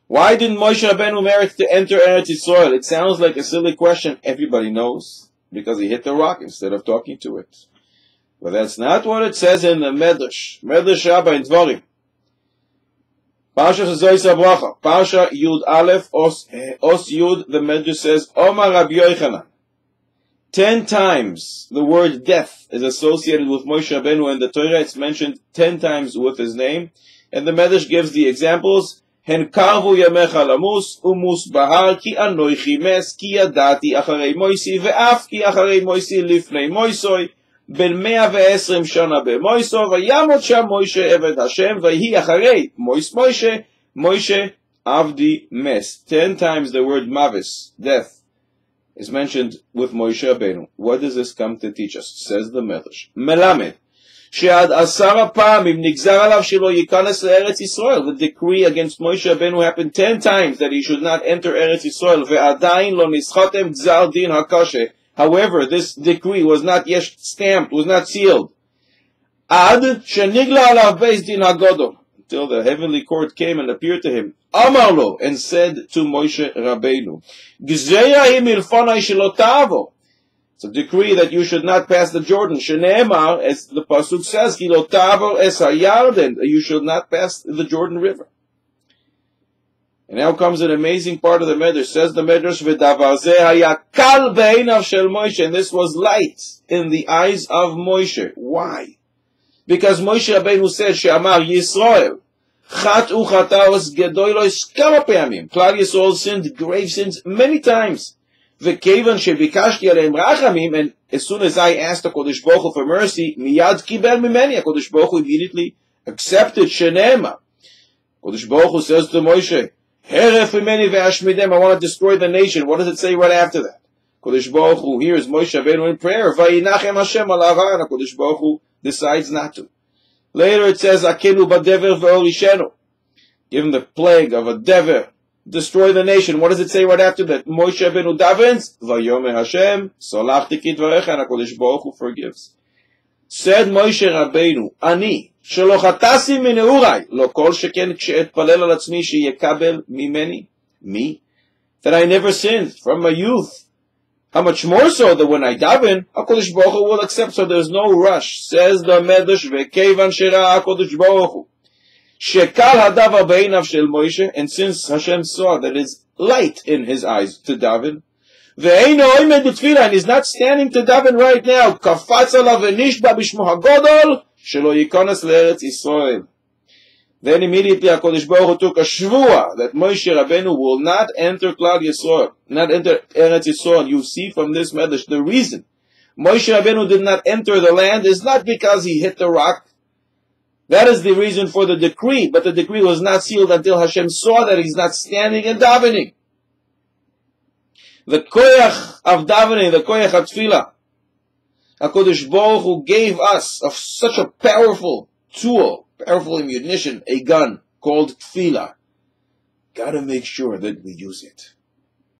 Why didn't Moshe Rabbeinu merit to enter Eretz Yisrael? It sounds like a silly question. Everybody knows. Because he hit the rock instead of talking to it. But that's not what it says in the Medrash. Medrash Rabbah in Dvarim. Parsha Zoysa Bracha. Parsha Yud Aleph, Os Yud, the Medrash says, Omar Rabbi Yochanan. 10 times the word death is associated with Moshe Rabbeinu, and the Torah it's mentioned 10 times with his name. And the Medrash gives the examples. Hen karvu yamecha lamus, umus bahar, ki anoichi mes, ki yadati acharei Moisi, ve'af ki acharei Moisi lifnei Moisoi, ben 120 shana beMoiso, vayamot sham Moshe eved Hashem, vayhi acharei Moshe, Moshe avdi mes. 10 times the word mavis, death, is mentioned with Moshe Rabbeinu. What does this come to teach us? Says the Medrash. Melamed. שעד 10 פעמים נגזר עליו שלא ייכנס לארץ ישראל. The decree against Moshe Rabbeinu happened 10 times that he should not enter Eretz Yisrael. ועדיין לא נסחתם גזר דין הקשה. However, this decree was not yet stamped, was not sealed. עד שנגלה עליו בית דין הגדול. Until the heavenly court came and appeared to him. אמר לו, and said to Moshe Rabbeinu, גזרה היא מלפני שלא תעבור. It's a decree that you should not pass the Jordan. Shene'emar, as the pasuk says, Ki lo ta'avor es hayarden, you should not pass the Jordan River. And now comes an amazing part of the Medrash. Says the Medrash, V'davar zeh haya kal be'einav shel Moshe, and this was light in the eyes of Moshe. Why? Because Moshe Rabbeinu said, She'amar Yisrael, Chat'u chata'os gedolos kama pe'amim. Klal Yisrael sinned grave sins many times. וכיוון שביקשתי עליהם רחמים, and as soon as I asked HaKadosh Baruch Hu for mercy, מיד קיבל ממני, HaKadosh Baruch Hu immediately accepted שנאמר. HaKadosh Baruch Hu says to Moshe, הרף ממני ואשמידם, I want to destroy the nation. What does it say right after that? HaKadosh Baruch Hu hears Moshe Rabbeinu in prayer, vayinachem Hashem al Aharon, HaKadosh Baruch Hu decides not to. Later it says, akenu badever ve'orishenu, give him the plague of a dever, destroy the nation. What does it say right after that? Moshe Rabbeinu davens, Vayomer Hashem, Solachti ki dvarecha, and HaKadosh Baruch Hu forgives. Said Moshe Rabbeinu, Ani, shelo chatasi mineurai, lo kol sheken kshe'etpalel al atzmi sheyekabel mimeni, me, that I never sinned from my youth. How much more so that when I daven, HaKadosh Baruch Hu will accept, so there's no rush. Says the Medrash, ve'kevan shera HaKadosh Baruch Hu. Shekal hadavar be'einav shel Moshe, and since Hashem saw that it's light in his eyes to daven, ve'eino oimed b'tfilah, and he's not standing to daven right now, kafatz alav v'nishba b'shmo hagodol, shelo yikonas le'eretz Yisrael. Then immediately HaKadosh Baruch Hu took a shvua that Moshe Rabbeinu will not enter Klal Yisrael, not enter Eretz Yisrael. You see from this Medrash, the reason Moshe Rabbeinu did not enter the land is not because he hit the rock. That is the reason for the decree, but the decree was not sealed until Hashem saw that he's not standing and davening. The koyach of davening, the koyach of tefillah, HaKadosh Baruch Hu gave us of such a powerful tool, powerful ammunition, a gun called tefillah. Gotta make sure that we use it.